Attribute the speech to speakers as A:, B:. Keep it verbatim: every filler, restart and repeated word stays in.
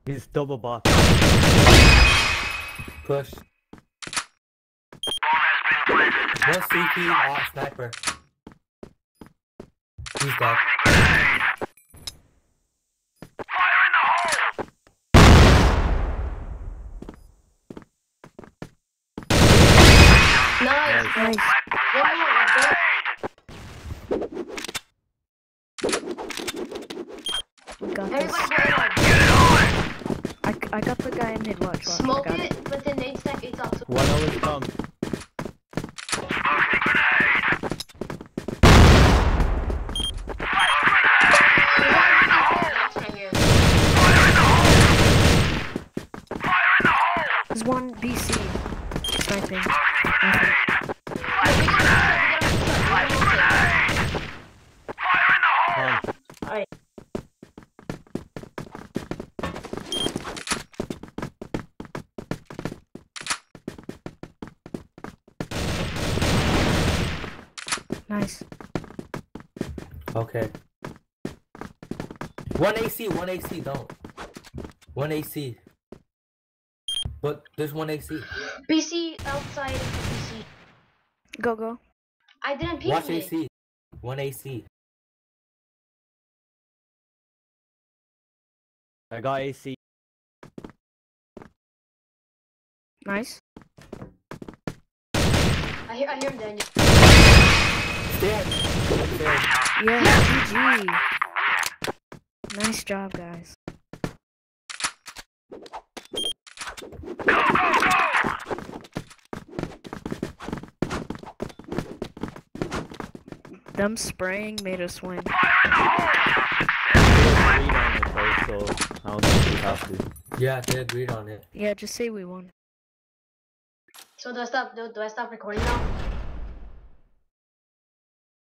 A: He's double box.
B: Push. One C P, uh, sniper. He's dead.
C: Nice.
A: Nice.
C: One more, let's go.
D: We got
C: Everybody
D: this.
C: get on.
D: I, I got the guy in mid. Watch, watch.
C: Smoke
D: I got
C: it with the nade stack eight out.
A: One always comes.
D: There's one B C. Sniping. Okay.
A: Come.
C: Alright.
D: Nice.
B: Okay. One A C, one A C, don't. One A C. But there's one A C.
C: B C outside of B C.
D: Go, go.
C: I didn't peek
B: Watch A
C: it.
B: C. One A C.
A: I got A C.
D: Nice.
C: I hear, I hear him, Daniel.
B: Dead. Dead.
D: Yeah, G G. Nice job, guys. Them spraying made us win.
A: Three on it though, so I don't think we have to.
B: Yeah, they agreed on it.
D: Yeah, just say we won.
C: So do I stop? Do, do I stop recording now?